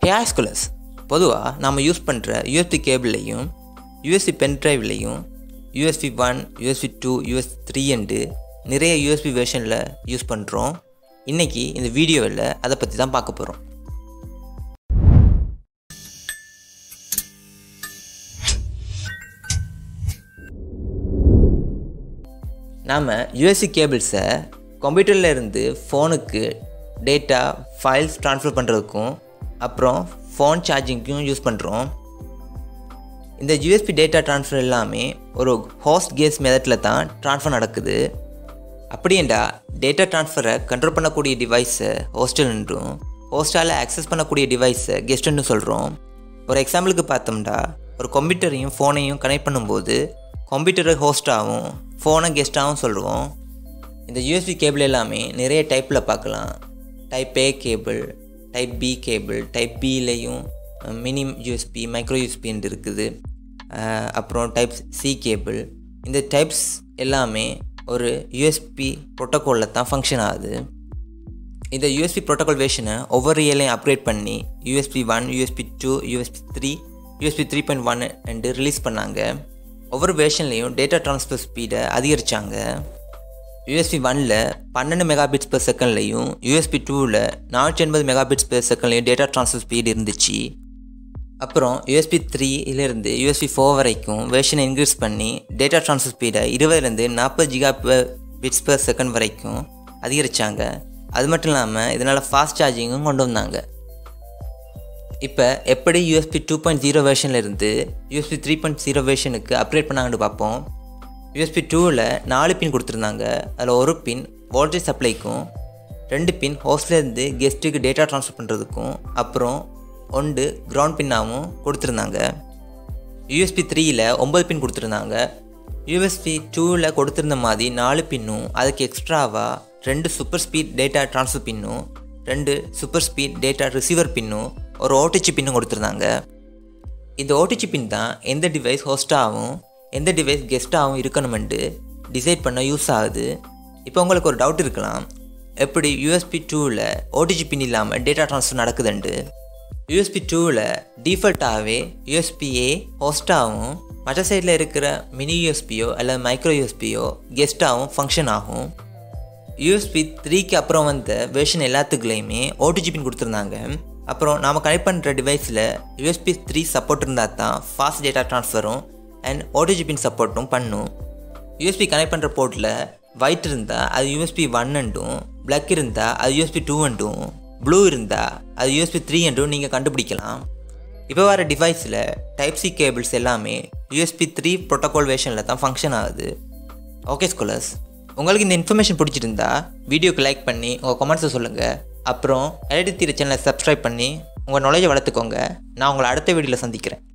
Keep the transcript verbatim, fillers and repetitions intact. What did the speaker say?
Hair schoolers பொதுவாக நம்ம use பண்ணுற யூஎஸ்பி கேபிள்லையும் யூஎஸ்பி பென் ட்ரைவ்லையும் USB one USB two USB three and நிறைய யூஎஸ்பி வெர்ஷனில் யூஸ் பண்ணுறோம். இன்றைக்கி இந்த வீடியோவில் அதை பற்றி தான் பார்க்க போகிறோம். நாம் யூஎஸ்பி கேபிள்ஸை கம்ப்யூட்டரில் இருந்து ஃபோனுக்கு டேட்டா ஃபைல்ஸ் ட்ரான்ஸ்ஃபர் பண்ணுறதுக்கும் அப்புறம் ஃபோன் சார்ஜிங்க்கும் யூஸ் பண்ணுறோம். இந்த யூஎஸ்பி டேட்டா ட்ரான்ஸ்ஃபர் எல்லாமே ஒரு ஹோஸ்ட் கேஸ் மெத்தடில் தான் ட்ரான்ஸ்ஃபர் நடக்குது. அப்படியேண்டா டேட்டா ட்ரான்ஸ்ஃபரை கண்ட்ரோல் பண்ணக்கூடிய டிவைஸை ஹோஸ்டல் என்றும் ஹோஸ்டால் ஆக்சஸ் பண்ணக்கூடிய டிவைஸை கெஸ்ட்டுன்னு சொல்கிறோம். ஒரு எக்ஸாம்பிளுக்கு பார்த்தோம்னா ஒரு கம்ப்யூட்டரையும் ஃபோனையும் கனெக்ட் பண்ணும்போது கம்ப்யூட்டரை ஹோஸ்ட்டாகவும் ஃபோனை கெஸ்ட்டாகவும் சொல்லுவோம். இந்த யூஎஸ்பி கேபிள் எல்லாமே நிறைய டைப்பில் பார்க்கலாம். Type A cable, type B cable, type பிலையும் மினி யூஎஸ்பி, மைக்ரோ யூஎஸ்பின்னு இருக்குது. அப்புறம் டைப் சி கேபிள். இந்த டைப்ஸ் எல்லாமே ஒரு யூஎஸ்பி ப்ரோட்டோக்காலில் தான் ஃபங்க்ஷன் ஆகுது. இந்த யூஎஸ்பி ப்ரோட்டோக்கால் வேர்ஷனை ஒவ்வொரு இயர்லையும் அப்கிரேட் பண்ணி USB one, USB two, USB three, USB three point one and release பண்ணாங்க. ஒவ்வொரு வேர்ஷன்லேயும் டேட்டா ட்ரான்ஸ்ஃபர் ஸ்பீடை அதிகரித்தாங்க. யூஎஸ்பி ஒனில் பன்னெண்டு மெகாபிட்ஸ் பெர் செகண்ட்லையும் யூஎஸ்பி டூவில் நானூற்றி எண்பது மெகாபிட்ஸ் பெர் செகண்ட்லையும் டேட்டா ட்ரான்ஸ்ஃபர் ஸ்பீடு இருந்துச்சு. அப்புறம் யூஎஸ்பி த்ரீலேருந்து யூஎஸ்பி ஃபோர் வரைக்கும் வேர்ஷனை இன்க்ரீஸ் பண்ணி டேட்டா ட்ரான்ஸ்ஃபர் ஸ்பீடை இருபதுலேருந்து நாற்பது ஜிகா பிட்ஸ் பெர் செகண்ட் வரைக்கும் அதிகரித்தாங்க. அது மட்டும் இல்லாமல் இதனால் ஃபாஸ்ட் சார்ஜிங்கும் கொண்டு வந்தாங்க. இப்போ எப்படி யூஎஸ்பி டூ பாயிண்ட் ஜீரோ வேர்ஷன்லேருந்து யூஎஸ்பி த்ரீ பாயிண்ட் ஜீரோ வேர்ஷனுக்கு அப்கிரேட் பண்ணாங்கன்னு பார்ப்போம். யூஎஸ்பி டூவில் நாலு பின் கொடுத்துருந்தாங்க. அதில் ஒரு பின் வோல்டேஜ் சப்ளைக்கும், ரெண்டு பின் ஹோஸ்ட்லேருந்து கெஸ்ட்டுக்கு டேட்டா ட்ரான்ஸ்ஃபர் பண்ணுறதுக்கும், அப்புறம் ஒன்று கிரவுண்ட் பின்னாகவும் கொடுத்துருந்தாங்க. யூஎஸ்பி த்ரீயில் ஒம்பது பின் கொடுத்துருந்தாங்க. யூஎஸ்பி டூவில் கொடுத்துருந்த மாதிரி நாலு பின்னும் அதுக்கு எக்ஸ்ட்ராவாக ரெண்டு சூப்பர் ஸ்பீட் டேட்டா ட்ரான்ஸ்ஃபர் பின்னும், ரெண்டு சூப்பர் ஸ்பீட் டேட்டா ரிசீவர் பின்னும், ஒரு ஓடிஜி பின்னும் கொடுத்துருந்தாங்க. இந்த ஓடிஜி பின் தான் எந்த டிவைஸ் ஹோஸ்ட்டாகவும் எந்த டிவைஸ் கெஸ்ட்டாகவும் இருக்கணுமெண்டு டிசைட் பண்ண யூஸ் ஆகுது. இப்போ உங்களுக்கு ஒரு டவுட் இருக்கலாம், எப்படி யூஎஸ்பி டூவில் ஓடிஜி பின் இல்லாமல் டேட்டா ட்ரான்ஸ்ஃபர் நடக்குதுண்டு. யூஎஸ்பி டூவில் டிஃபால்ட்டாகவே யூஎஸ்பிஏ ஹோஸ்ட்டாகவும் மற்ற சைடில் இருக்கிற மினி யூஎஸ்பியோ அல்லது மைக்ரோ யூஎஸ்பியோ கெஸ்ட்டாகவும் ஃபங்க்ஷன் ஆகும். யூஎஸ்பி த்ரீக்கு அப்புறம் வந்த வெர்ஷன் எல்லாத்துக்குள்ளேயுமே ஓடிஜி பின் கொடுத்துருந்தாங்க. அப்புறம் நாம் கனெக்ட் பண்ணுற டிவைஸில் யூஎஸ்பி த்ரீ சப்போர்ட் இருந்தால் தான் ஃபாஸ்ட் டேட்டா ட்ரான்ஸ்ஃபரும் அண்ட் ஓடிஜி பின் சப்போர்ட்டும் பண்ணும். யூஎஸ்பி கனெக்ட் பண்ணுற போர்ட்டில் ஒயிட் இருந்தால் அது யூஎஸ்பி ஒன் என்றும், பிளாக் இருந்தால் அது யூஎஸ்பி டூ என்றும், ப்ளூ இருந்தால் அது யூஎஸ்பி த்ரீ என்றும் நீங்கள் கண்டுபிடிக்கலாம். இப்போ வர டிவைஸில் டைப் சி கேபிள்ஸ் எல்லாமே யூஎஸ்பி த்ரீ ப்ரோட்டோக்கால் வேர்ஷனில் தான் ஃபங்க்ஷன் ஆகுது. ஓகே ஸ்கூலர்ஸ், உங்களுக்கு இந்த இன்ஃபர்மேஷன் பிடிச்சிருந்தா வீடியோக்கு லைக் பண்ணி உங்கள் கமெண்ட்ஸை சொல்லுங்கள். அப்புறம் எல்இடி தீர சேனலை சப்ஸ்கிரைப் பண்ணி உங்கள் நாலேஜை வளர்த்துக்கோங்க. நான் உங்களை அடுத்த வீடியோவில் சந்திக்கிறேன்.